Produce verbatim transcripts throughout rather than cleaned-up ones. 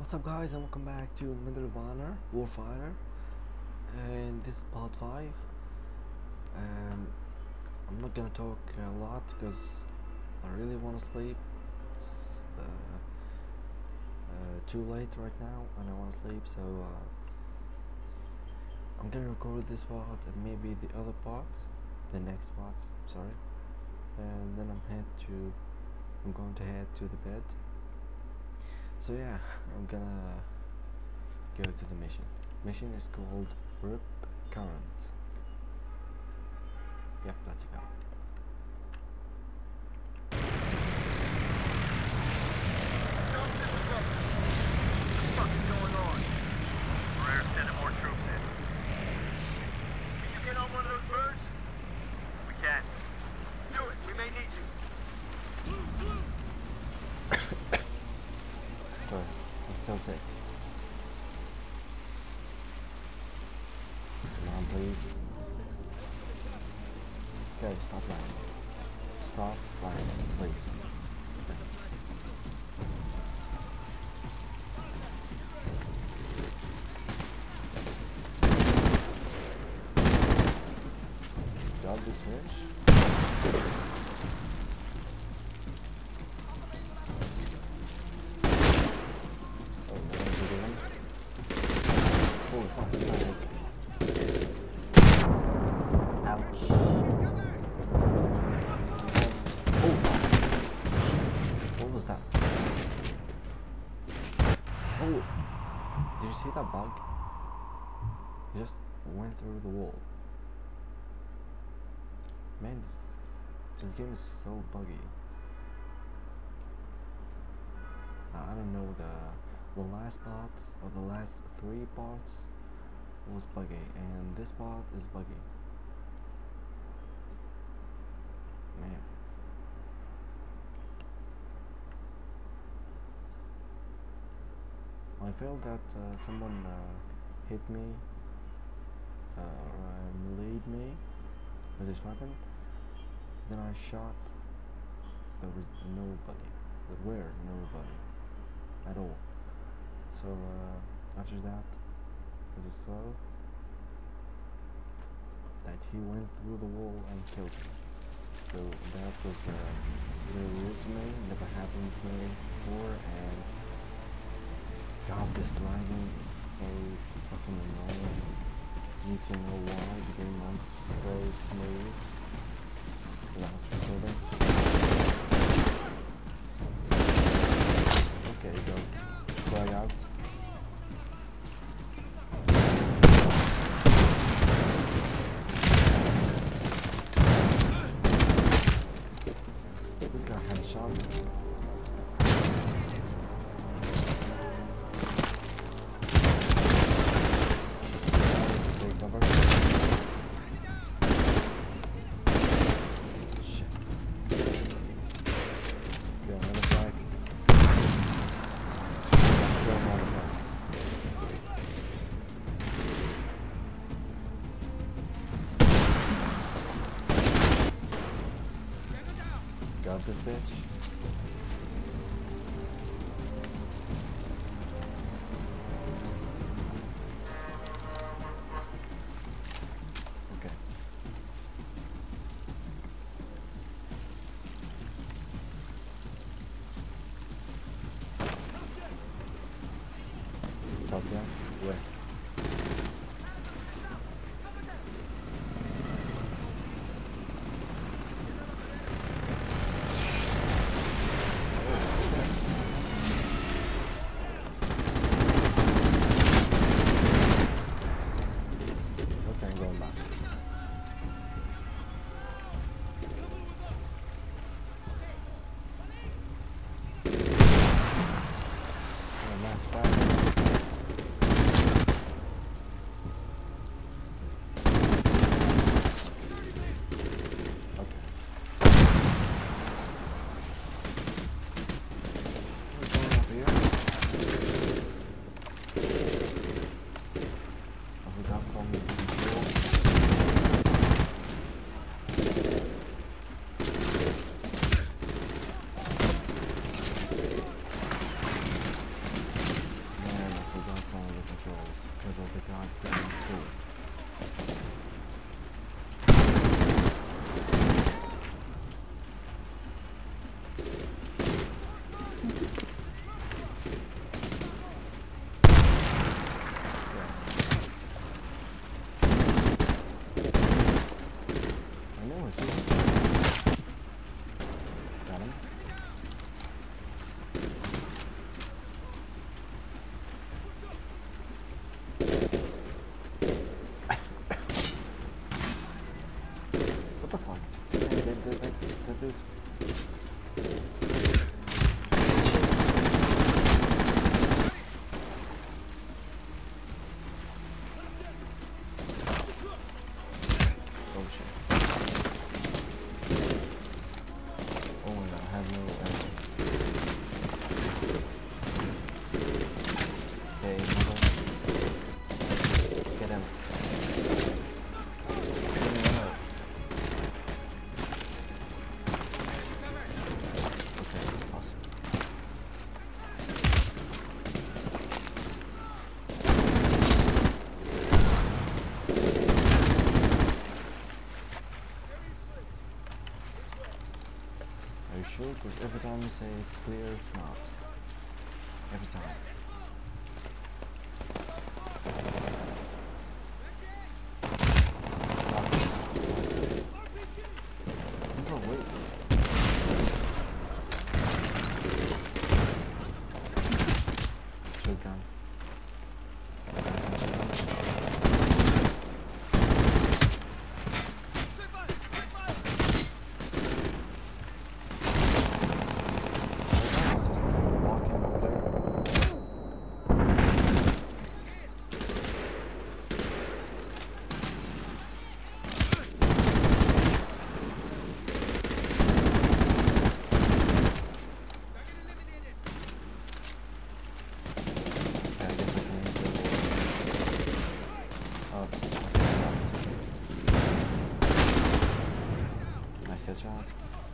What's up guys, and welcome back to Medal of Honor Warfighter, and this is part five. um, I'm not gonna talk a lot because I really want to sleep. It's uh, uh, too late right now and I want to sleep, so uh, I'm gonna record this part and maybe the other part, the next part, sorry, and then I'm head to I'm going to head to the bed. So yeah, I'm gonna go to the mission. Mission is called Rip Current. Yep, let's go. What the fuck is going on? We're sending more troops in. Can you get on one of those birds? We can. Do it. We may need you. Sorry, I'm still sick. Come on, please. Okay, stop lying. Stop lying, please. Got this fish. Oh, what is he doing? Holy fuck, he's not hit. Ouch. Oh, what was that? Oh, did you see that bug? He just went through the wall. Man, this, this game is so buggy. I don't know, the the last part or the last three parts was buggy, and this part is buggy. Man. I felt that uh, someone uh, hit me uh, or uh, meleeed me with this weapon. Then I shot. There was nobody. There were nobody at all. So uh, after that, as I saw that he went through the wall and killed me. So that was uh, really rude to me. Never happened to me before, and God, this lagging is so fucking annoying. Need to know why the game runs so smooth without recording. Okay, go. Fly out. This guy had a shot. Take cover. Shit. Go another flag. Go another flag. Got this bitch. Okay. Top down. Where? Okay, I'm going back. Oh, nice fire. say it's clear, it's not. Every time. Bro, wait. Shotgun. Headshot.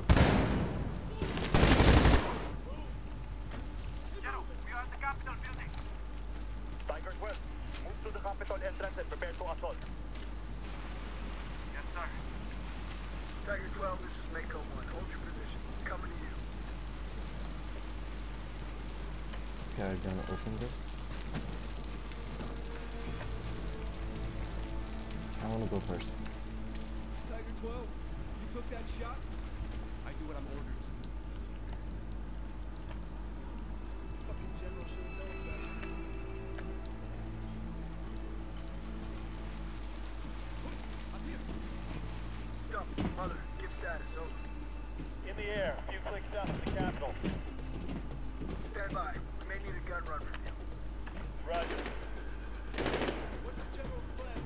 General, we are at the Capitol building. Tiger twelve, move to the Capitol entrance and prepare to assault. Yes, sir. Tiger twelve, this is Mako one. Hold your position. Coming to you. Okay, I'm gonna open this. I wanna go first. Tiger twelve, you took that shot? I do what I'm ordered to. Fucking general should have known better. I'm here. Stop. Mother, give status. Over. In the air, a few clicks south of the Capitol. Stand by. We may need a gun run from you. Roger. What's the general's plan?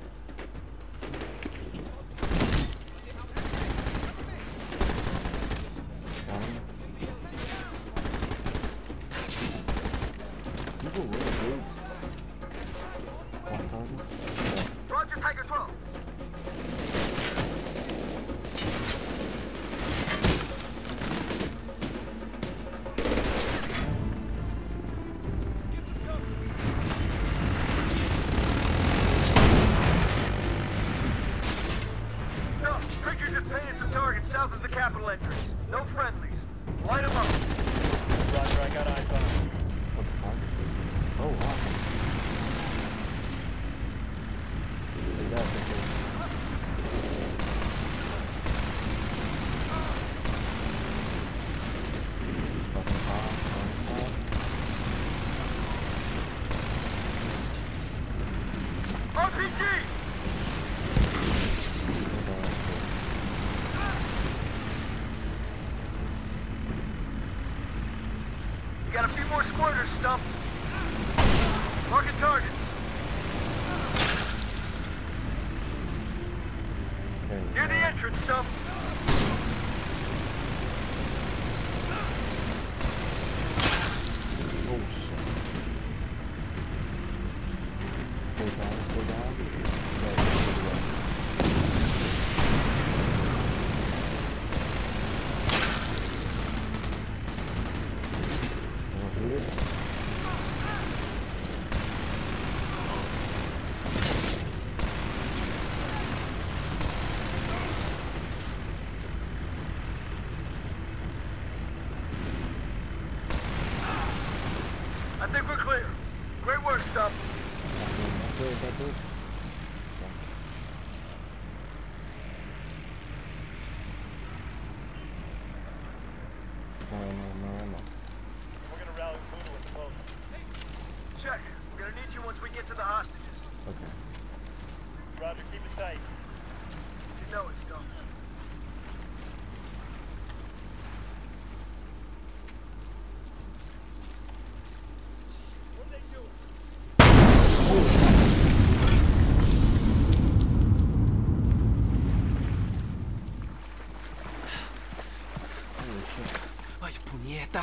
People really good. One target. Roger, Tiger twelve. Get some cover. Stop. Pritchard just painted some targets south of the Capitol entrance. No friendlies. Light them up. Roger, I got eyes on him. What the fuck? Oh, wow. Look at that, this is- Fucking fire, fire, fire. R P G! You got a few more squirters, Stump. Marking targets. Okay. Near the entrance, Stump. Oh shit. Go down, go down. Right, go down. Over here. I think we're clear. Great work, Stump. That dude, that dude. No, no, no, no. We're gonna rally Voodoo at the post. Check. We're gonna need you once we get to the hostages. Okay. Roger, keep it tight. You know it, Stump. What are they doing? Holy shit. Ay, puñeta.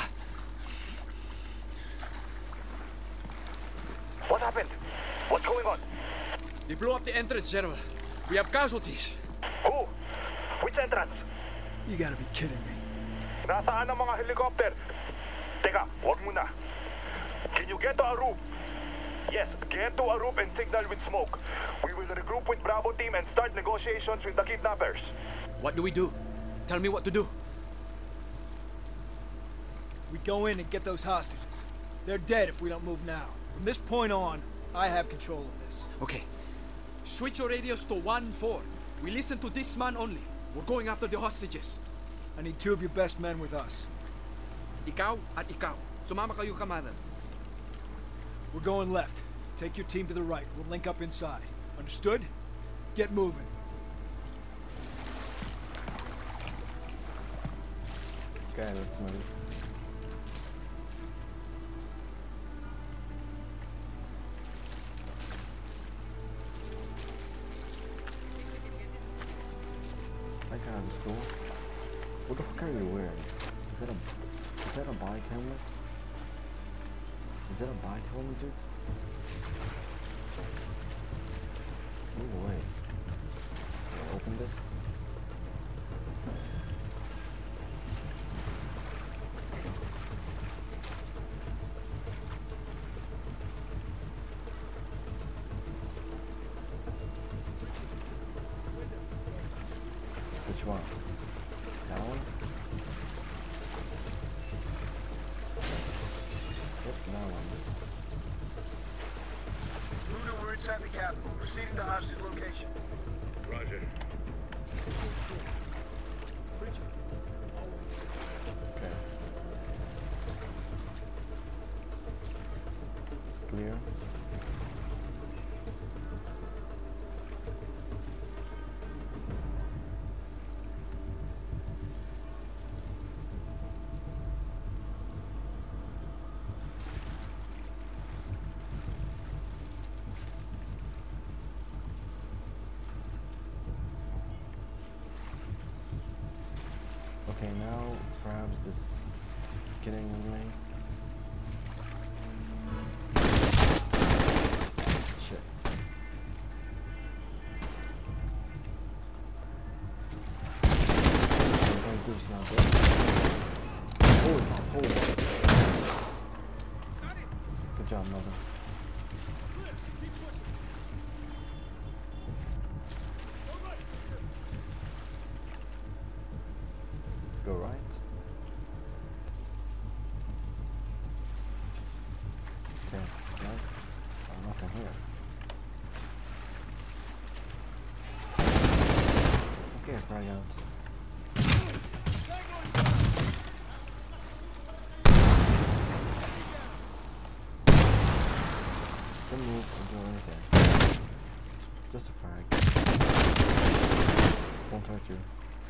What happened? What's going on? They blew up the entrance, General. We have casualties. Who? Which entrance? You gotta be kidding me. Nasaan ang mga helicopter? Teka, wag muna. Can you get to a roof? Yes, get to a roof and signal with smoke. We will regroup with Bravo team and start negotiations with the kidnappers. What do we do? Tell me what to do. We go in and get those hostages. They're dead if we don't move now. From this point on, I have control of this. Okay. Switch your radios to one four. We listen to this man only. We're going after the hostages. I need two of your best men with us. Ikaw at ikaw. Sumama kayo kamadan. We're going left. Take your team to the right. We'll link up inside. Understood? Get moving. Okay, let's move. That guy was cool. What the fuck are you wearing? Is that a is that a bike helmet? Is that a bike helmet, dude? No way. Can I open this? Which one? That one? Yep, that one. Luna, we're inside the capital. Proceeding to hostage location. Roger. Okay. It's clear. Okay, now perhaps this getting away. Shit. I'm going to do this now, bro. Hold on, hold on. Good job, mother. Go right. Okay, right. Oh, nothing here. Okay, fry out. Don't move, don't do anything. Just a frag. Won't hurt you.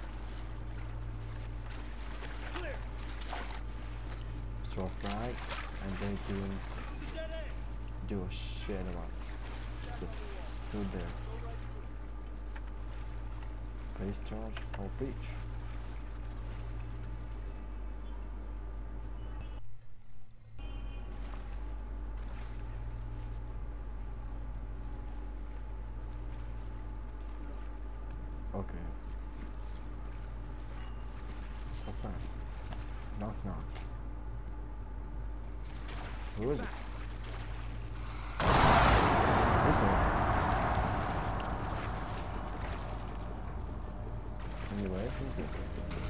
Throw a frag, and they didn't do a shit about it. Just stood there. Base charge or breach. Okay. What's that? Knock knock. Who is it? Who's doing it? Anyway, who's it?